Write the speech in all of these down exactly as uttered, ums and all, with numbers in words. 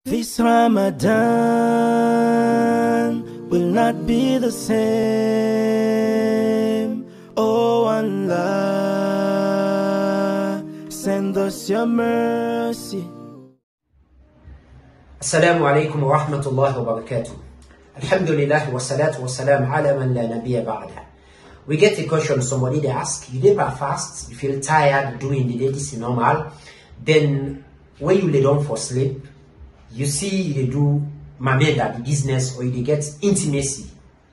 This Ramadan will not be the same. Oh Allah, send us your mercy. Assalamu alaikum wa rahmatullahi wa barakatuh. Alhamdulillah wa salatu wa salam ala man la nabiyya ba'da. We get a question, somebody they ask, you never fast, you feel tired doing the day, this is normal. Then when you lay down for sleep, you see you do mameda, the business, or you get intimacy,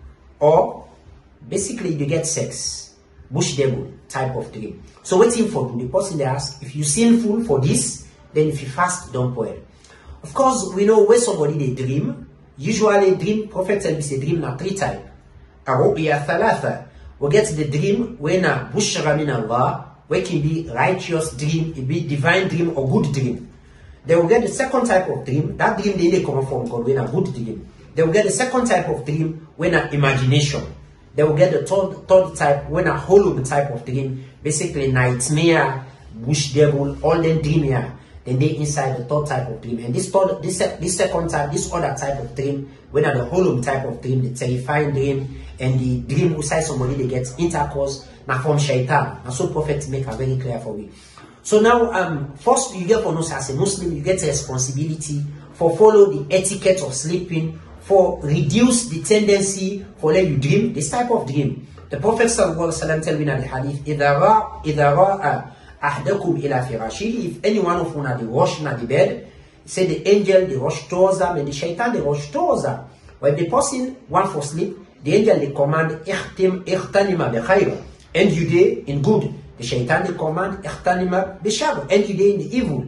or basically you get sex, bush devil type of dream. So waiting for the person they ask, if you sinful for this, then if you fast, don't boil. Of course, we know when somebody they dream, usually dream, Prophet tell me say dream na three type. Arubiya thalatha. We get the dream when a bushra min Allah, where can be righteous dream, it be divine dream or good dream. They will get the second type of dream. That dream they, they come from God when a good dream. They will get the second type of dream when an imagination. They will get the third, third type when a hollow type of dream. Basically nightmare, bush devil, all them dream here. Then they inside the third type of dream. And this third, this, this second type, this other type of dream, when a the hollow type of dream, the terrifying dream, and the dream inside somebody they get intercourse, now from shaitan. And so Prophet make it very clear for me. So now, um, first you get for us as a Muslim, you get a responsibility for follow the etiquette of sleeping, for reduce the tendency for let you dream, this type of dream. The Prophet sallallahu alaihi wasallam tell me in the hadith, إِذَا رَأَ أَحْدَكُمْ إِلَى فِرَاشِهِ. If any one of you na the rush na the bed, say the angel, the rush towards them, and the shaitan, the rush towards them. When the person want for sleep, the angel, they command, إِخْتِمْ إِخْتَنِمَ بِخَيْرٍ. End you day in good. The shaitan they command اختنم بشر, end you day in the evil.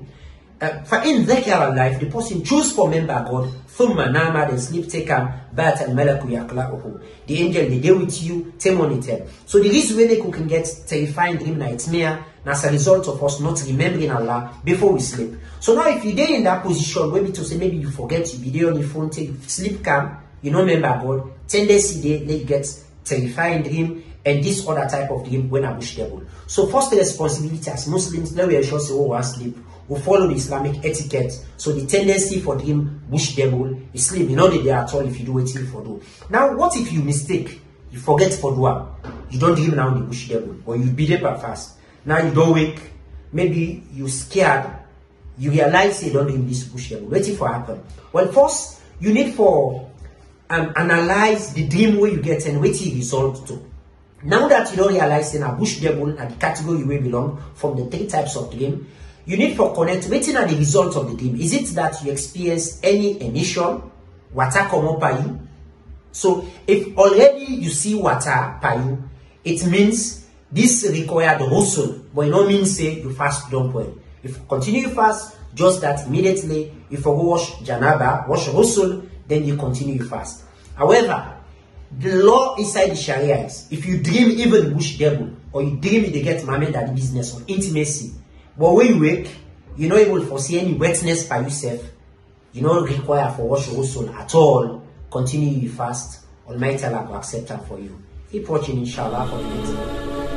فإن ذكر الله, if the person choose for member God, ثم نام, then sleep take him, بات الملك يقلعه. The angel they deal with you, take monitor. So the reason why they can get terrifying dream nightmare, as a result of us not remembering Allah before we sleep. So now if you day in that position, maybe to say maybe you forget, you be there on your phone, take sleep calm, you know remember God, tendency they, they get terrifying dream, and this other type of dream when a bush devil. So first the responsibility as Muslims, now we are sure say, oh, one sleep, we follow the Islamic etiquette. So the tendency for dream bush devil is sleep. You know that they are at all if you do it for do. Now what if you mistake, you forget for do, you don't dream now the bush devil, or you beat up fast. Now you don't wake, maybe you scared, you realize you don't dream this bush devil. Waiting for happen. Well, first you need for um, analyze the dream where you get and wait till result to. Now that you don't realize in a bush devil at the category you will belong from the three types of dream, you need for connect waiting at the result of the dream. Is it that you experience any emission, water come up by you? So if already you see water by you, it means this required hustle, but it no means say you fast don't well. If you continue fast, just that immediately if you go wash janaba, wash hustle, then you continue fast. However, the law inside the Sharia is, if you dream even bush devil, or you dream they get married at the business of intimacy, but when you wake, you're not able to foresee any wetness by yourself, you don't require for wash your soul at all, continue you fast, Almighty Allah will accept that for you. Keep watching inshallah for the next video.